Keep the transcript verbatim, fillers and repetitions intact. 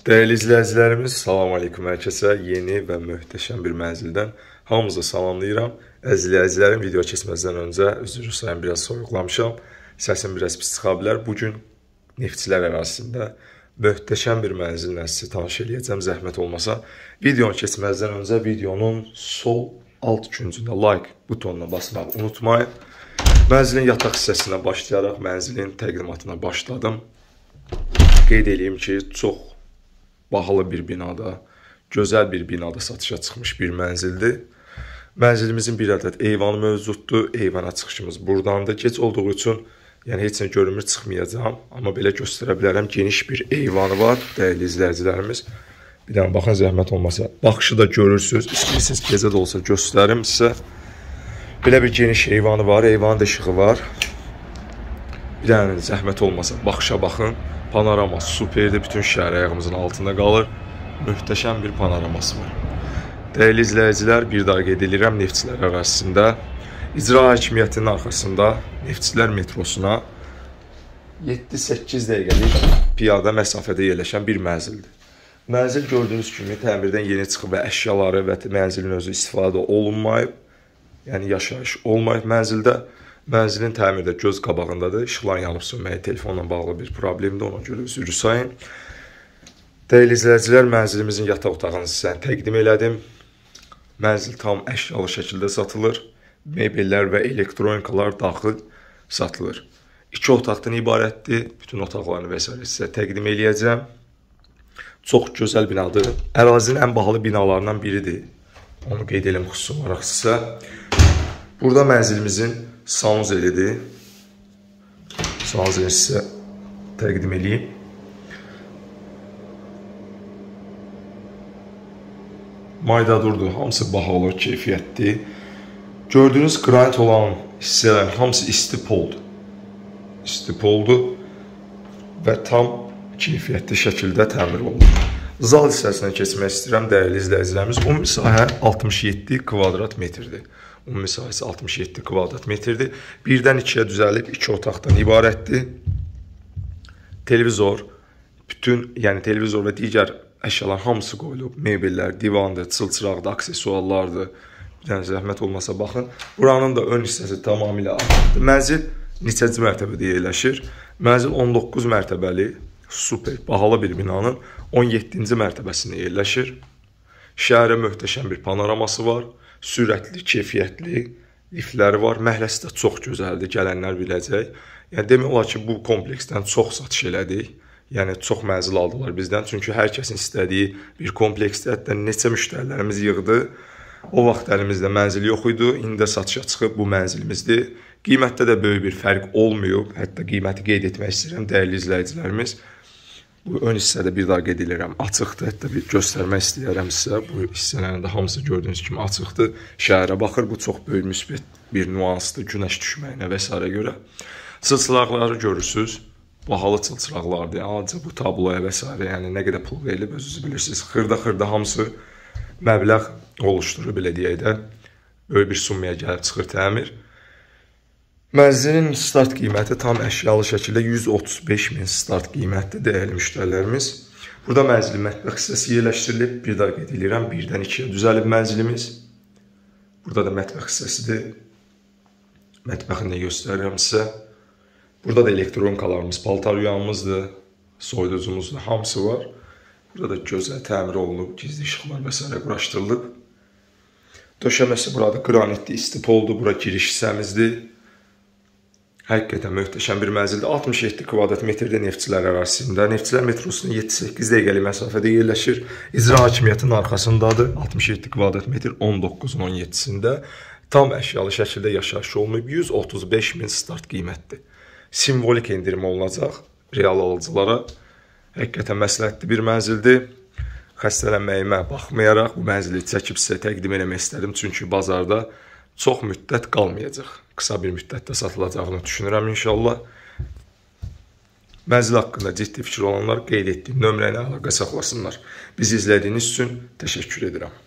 Değerli izləyicilərimiz, salam aleykum hər kəsə. Yeni və möhtəşəm bir mənzildən hamınızı salamlayıram. Əziz izləyicilərim, video keçməzdən öncə üzr istəyirəm, biraz soyuqlamışam. Səsim biraz pis çıxa bilər. Bugün Neftçilər ərazisində möhtəşəm bir mənzillə sizi tanış eləyəcəm. Zəhmət olmasa, videonu keçməzdən öncə videonun sol alt küncündə like butonuna basmağı unutmayın. Mənzilin yataq hissəsinə başlayaraq mənzilin təqdimatına başladım. Qeyd edeyim ki, çox bahalı bir binada, gözəl bir binada satışa çıxmış bir mənzildir. Mənzilimizin bir ədəd eyvanı mövcuddur. Eyvana çıxışımız buradandır. Gec olduğu üçün yəni heç nə görünmür, çıxmayacağam. Amma belə göstərə bilərəm. Geniş bir eyvanı var, dəyərli izləyicilərimiz. Bir dənə baxın, zəhmət olmasa. Baxışı da görürsünüz. İstəyirsiniz gecə də olsa göstərim sizə. Belə bir geniş eyvanı var. Eyvanın da işığı var. Bir dənə zəhmət olmasa baxışa baxın. Panorama superdir. Bütün şəhər ayağımızın altında qalır. Möhtəşəm bir panoraması var. Dəyərli izləyicilər, bir daha qeyd edirəm, Neftçilər ərazisində icra hakimiyyətinin arxasında Neftçilər metrosuna yeddi səkkiz dəqiqəlik piyada məsafədə yerləşən bir mənzildir. Mənzil gördüyünüz kimi təmirdən yeni çıxıb və əşyaları və mənzilin özü istifadə olunmayıb. Yəni yaşayış olmayıb mənzildə. Mənzilin təmirdə göz qabağındadır. İşıqların yanıb sönməyi telefonla bağlı bir problemdir. Ona görə üzrü sayın. Dəyərli izləyicilər, mənzilimizin yataq otağını sizə təqdim elədim. Mənzil tam əşyalı şəkildə satılır. Mebellər və elektronikalar daxil satılır. İki otaqdan ibarətdir. Bütün otaqlarını və s. sizə təqdim eləyəcəm. Çox gözəl binadır. Ərazinin ən bahalı binalarından biridir. Onu qeyd edim xüsusi olaraq sizə. Burada mənzilimizin sanuzelidir. Sanuzeli sizə təqdim edeyim. Maydadurdur, hamısı bahalı, keyfiyyətli. Gördüyünüz qranit olan hissələrin hamısı istipoldur. İstipoldur və tam keyfiyyətli şəkildə təmir olunur. Zal hissəsinə keçmək istəyirəm, dəyərli izləyicilərimiz. Ümumi sahə altmış yeddi kvadrat metrdir. Ümumi sahəsi altmış yeddi kvadrat metrdir. Birdən ikiyə düzəlib iki otaqdan ibarətdir. Televizor, bütün, yəni televizor və digər əşyalar hamısı qoyulub. Mebellər, divandır, çılçıraqdır, aksesuarlardır. Bir dənə zəhmət olmasa baxın. Buranın da ön hissəsi tamamilə açıqdır. Mənzil neçəci mərtəbədə yerləşir? Mənzil on doqquz mərtəbəli, super, bahalı bir binanın on yeddinci mərtəbəsində yerləşir. Şəhərə möhtəşəm bir panoraması var. Sürətli, keyfiyyətli liftləri var. Məhəlləsi də çox gözəldir, gələnlər biləcək. Yəni, demək olar ki, bu kompleksdən çox satış elədik. Yəni, çox mənzil aldılar bizdən. Çünki hər kəsin istədiyi bir kompleksdə hətta neçə müştərilərimiz yığdı. O vaxt əlimizdə mənzil yox idi. İndi də satışa çıxıb bu mənzilimizdir. Qiymətdə də böyük bir fərq olmayıb. Hətta qiyməti qeyd etmək istəyirəm, dəyərli izləyicilərimiz. Bu ön hissədə bir daha qeyd edirəm, açıqdır. Hətta bir göstərmək istəyirəm sizə. Bu hissələrin də hamısı gördüyünüz kimi açıqdır. Şəhərə baxır, bu çox böyük müsbət bir nüansdır günəş düşməyinə və s. görə. Çılçıraqları görürsünüz. Bahalı çılçıraqlardır. Ancaq bu tabloya və s. yəni nə qədər pul verilib özünüz bilirsiniz. Xırda-xırda hamısı məbləğ oluşturur, belə deyək də. Böyük bir summaya gəlib çıxır təmir. Mənzilin start qiyməti tam əşyalı şəkildə yüz otuz beş min start qiymətdir, dəyərli müştərilərimiz. Burada mənzilin mətbəx hissəsi yerləşdirilib. Bir daha qeyd edirəm, birdən ikiyə düzəlib mənzilimiz. Burada da mətbəx hissəsidir. Mətbəxini də göstərirəm sizə. Burada da elektronikalarımız, paltar yuyağımızdır, soyuducumuzdur, hamısı var. Burada da gözəl təmir olunub, gizli işıqlar və s. quraşdırılıb. Döşəməsi burada qranitli istipoldur, bura giriş hissəmizdir. Həqiqətən möhtəşəm bir mənzildir. altmış yeddi kvadrat metrdə Neftçilər ərazisində. Neftçilər metrosunun yeddi səkkiz dəqiqəlik məsafədə yerləşir. İcra hakimiyyətinin arxasındadır. altmış yeddi kvadrat metr on doqquzun on yeddisində. Tam əşyalı şəkildə yaşayış olunub. yüz otuz beş min start qiymətdir. Simvolik endirim olunacaq real alıcılara. Həqiqətən məsləhətli bir mənzildir. Xəstələnməyimə baxmayaraq bu mənzili çəkib sizə təqdim eləmək istədim. Çünki bazarda çox müddət qalmayacaq. Qısa bir müddətdə satılacağını düşünürəm inşallah. Mənzil haqqında ciddi fikir olanlar qeyd etdiyim nömrə ilə əlaqə saxlasınlar. Bizi izlədiyiniz üçün təşəkkür edirəm.